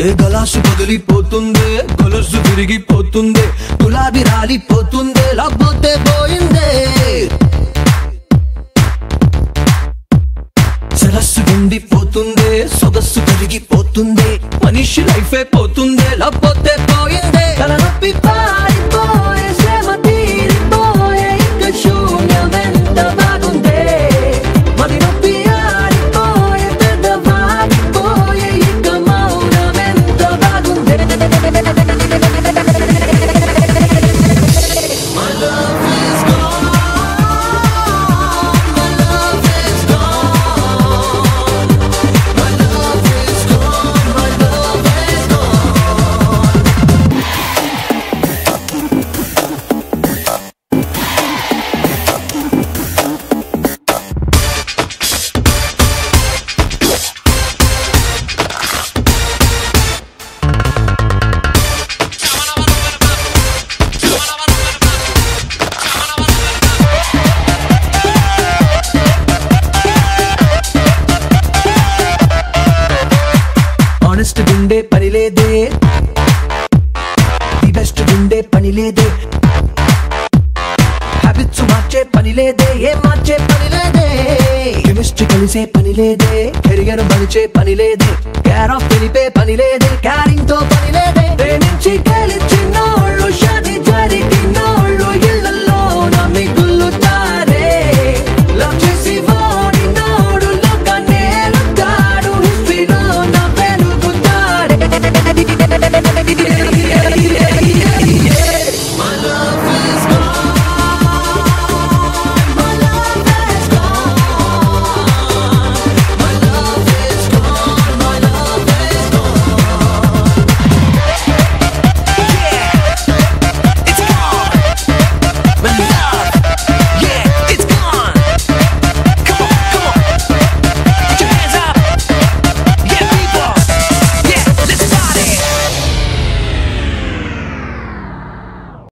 గలాసు పగిలిపోతుందే, గొలుసు విరిగిపోతుందే, గులాబీ రాలిపోతుందే, లేకపోతే పోయిందే. సరస్సు ఎండిపోతుందే, సొగస్సు కరిగిపోతుందే, మనిషి లైఫే పోతుందే, లేకపోతే పోయిందే. తలనొప్పి పారిపోయే, శ్రమ తీరిపోయే, ఇక శూన్యమెంత బాగుందే. మరి నొప్పి ఆరిపోయే, పెద్దవాగిపోయే, ఇక మౌనమెంత బాగుందే. My love is gone, my love is gone, my love is gone, my love is gone. Honest గుండే పని లేదే, ది బెస్ట్ గుండే పని లేదే, హ్యాబిట్స్ మార్చే పని లేదే, ఏం మార్చే పని లేదే, కెమిస్ట్రీ కలిసే పని లేదే, కెరియర్ మలిచే పని లేదే, కేర్ ఆఫ్ తెలిపే పని లేదే, క్యారింగ్ తో పని లేదే, ప్రేమించి గెలిచే